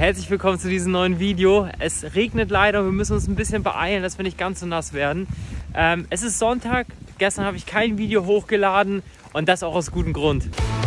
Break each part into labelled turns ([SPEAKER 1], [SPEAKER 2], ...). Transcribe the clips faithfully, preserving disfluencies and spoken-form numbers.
[SPEAKER 1] Herzlich willkommen zu diesem neuen Video. Es regnet leider, wir müssen uns ein bisschen beeilen, dass wir nicht ganz so nass werden. Ähm, es ist Sonntag, gestern habe ich kein Video hochgeladen und das auch aus gutem Grund.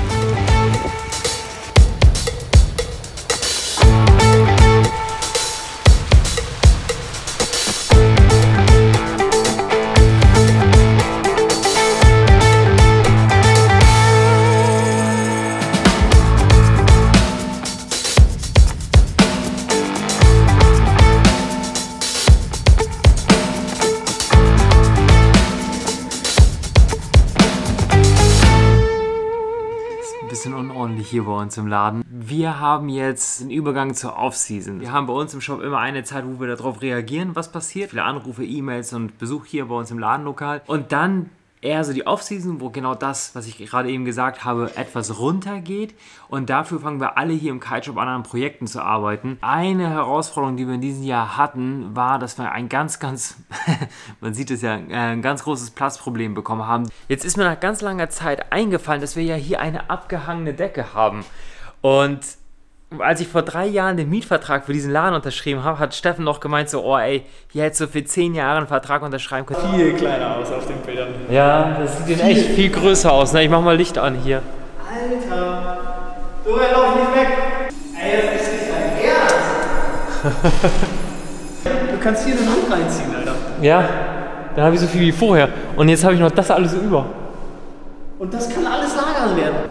[SPEAKER 1] Bisschen unordentlich hier bei uns im Laden. Wir haben jetzt den Übergang zur Off-Season. Wir haben bei uns im Shop immer eine Zeit, wo wir darauf reagieren, was passiert. Viele Anrufe, E-Mails und Besuch hier bei uns im Ladenlokal. Und dann eher so die Off-Season, wo genau das, was ich gerade eben gesagt habe, etwas runtergeht. Und dafür fangen wir alle hier im Kiteshop an, an Projekten zu arbeiten. Eine Herausforderung, die wir in diesem Jahr hatten, war, dass wir ein ganz, ganz, man sieht es ja, ein ganz großes Platzproblem bekommen haben. Jetzt ist mir nach ganz langer Zeit eingefallen, dass wir ja hier eine abgehangene Decke haben. Und als ich vor drei Jahren den Mietvertrag für diesen Laden unterschrieben habe, hat Steffen noch gemeint so, oh ey, hier hättest du für zehn Jahre einen Vertrag unterschreiben können.
[SPEAKER 2] Viel kleiner aus auf den Bildern.
[SPEAKER 1] Ja, das sieht viel. echt viel größer aus. Ne? Ich mach mal Licht an hier.
[SPEAKER 2] Alter, du lauf nicht weg. Ey, das ist nicht dein Ernst. Du kannst hier eine Hand reinziehen, Alter.
[SPEAKER 1] Ja, dann habe ich so viel wie vorher. Und jetzt habe ich noch das alles so über.
[SPEAKER 2] Und das kann alles Lager werden.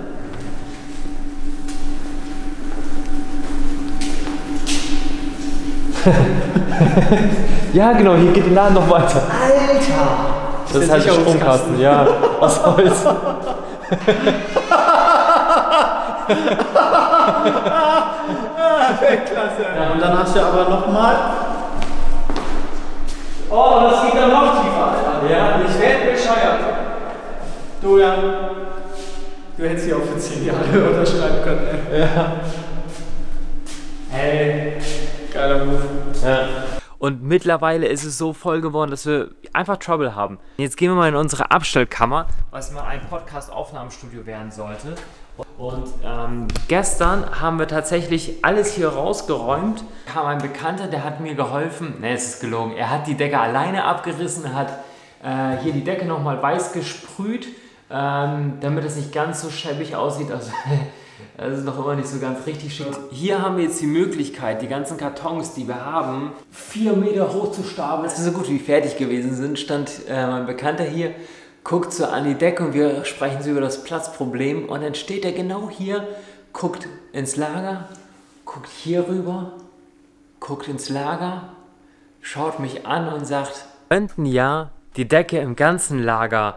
[SPEAKER 1] Ja, genau, hier geht der Laden noch weiter.
[SPEAKER 2] Alter!
[SPEAKER 1] Das ist halt der Stromkasten, ja, aus Holz.
[SPEAKER 2] Klasse. Ja, und dann hast du aber nochmal.
[SPEAKER 1] Oh, das geht dann noch tiefer, Alter. Ja, ich werde bescheuert.
[SPEAKER 2] Du, ja. Du hättest hier auch für zehn Jahre unterschreiben können, ey.
[SPEAKER 1] Ja.
[SPEAKER 2] Hey. Geiler Move.
[SPEAKER 1] Ja. Und mittlerweile ist es so voll geworden, dass wir einfach Trouble haben. Jetzt gehen wir mal in unsere Abstellkammer, was mal ein Podcast-Aufnahmestudio werden sollte. Und ähm, gestern haben wir tatsächlich alles hier rausgeräumt. Da kam ein Bekannter, der hat mir geholfen. Ne, es ist gelogen. Er hat die Decke alleine abgerissen, hat äh, hier die Decke nochmal weiß gesprüht, ähm, damit es nicht ganz so schäbig aussieht. Also das ist noch immer nicht so ganz richtig schick. Hier haben wir jetzt die Möglichkeit, die ganzen Kartons, die wir haben, vier Meter hoch zu stapeln. Als wir so gut wie fertig gewesen sind, stand äh, mein Bekannter hier, guckt so an die Decke und wir sprechen so über das Platzproblem. Und dann steht er genau hier, guckt ins Lager, guckt hier rüber, guckt ins Lager, schaut mich an und sagt, wir könnten ja die Decke im ganzen Lager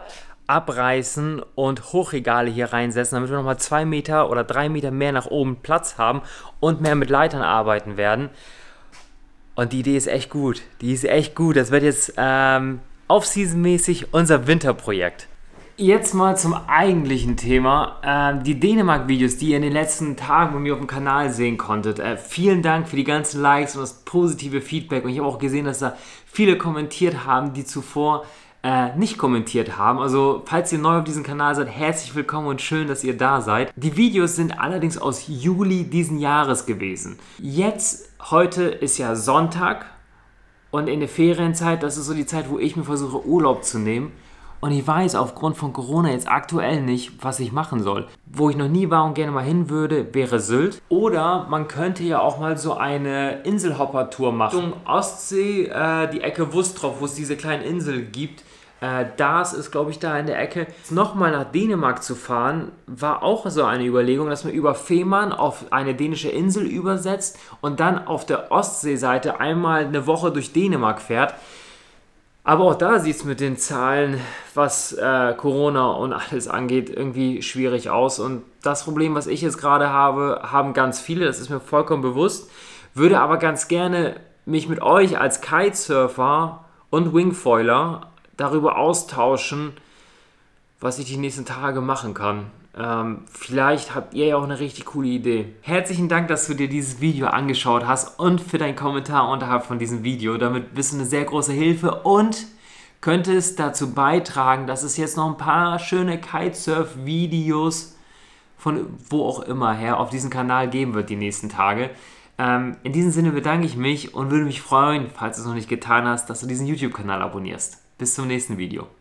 [SPEAKER 1] abreißen und Hochregale hier reinsetzen, damit wir nochmal zwei Meter oder drei Meter mehr nach oben Platz haben und mehr mit Leitern arbeiten werden. Und die Idee ist echt gut. Die ist echt gut. Das wird jetzt ähm, off-season-mäßig unser Winterprojekt. Jetzt mal zum eigentlichen Thema. Ähm, die Dänemark-Videos, die ihr in den letzten Tagen bei mir auf dem Kanal sehen konntet. Äh, vielen Dank für die ganzen Likes und das positive Feedback. Und ich habe auch gesehen, dass da viele kommentiert haben, die zuvor Äh, nicht kommentiert haben. Also falls ihr neu auf diesem Kanal seid, herzlich willkommen und schön, dass ihr da seid. Die Videos sind allerdings aus Juli diesen Jahres gewesen. Jetzt, heute ist ja Sonntag und in der Ferienzeit, das ist so die Zeit, wo ich mir versuche Urlaub zu nehmen. Und ich weiß aufgrund von Corona jetzt aktuell nicht, was ich machen soll. Wo ich noch nie war und gerne mal hin würde, wäre Sylt. Oder man könnte ja auch mal so eine Inselhopper-Tour machen. Richtung Ostsee, äh, die Ecke Wustrop, wo es diese kleine Insel gibt. Äh, das ist, glaube ich, da in der Ecke. Nochmal nach Dänemark zu fahren, war auch so eine Überlegung, dass man über Fehmarn auf eine dänische Insel übersetzt und dann auf der Ostseeseite einmal eine Woche durch Dänemark fährt. Aber auch da sieht es mit den Zahlen, was äh, Corona und alles angeht, irgendwie schwierig aus. Und das Problem, was ich jetzt gerade habe, haben ganz viele, das ist mir vollkommen bewusst. Würde aber ganz gerne mich mit euch als Kitesurfer und Wingfoiler darüber austauschen, was ich die nächsten Tage machen kann. Ähm, vielleicht habt ihr ja auch eine richtig coole Idee. Herzlichen Dank, dass du dir dieses Video angeschaut hast und für deinen Kommentar unterhalb von diesem Video. Damit bist du eine sehr große Hilfe und könntest dazu beitragen, dass es jetzt noch ein paar schöne Kitesurf-Videos von wo auch immer her auf diesem Kanal geben wird die nächsten Tage. Ähm, in diesem Sinne bedanke ich mich und würde mich freuen, falls du es noch nicht getan hast, dass du diesen YouTube-Kanal abonnierst. Bis zum nächsten Video.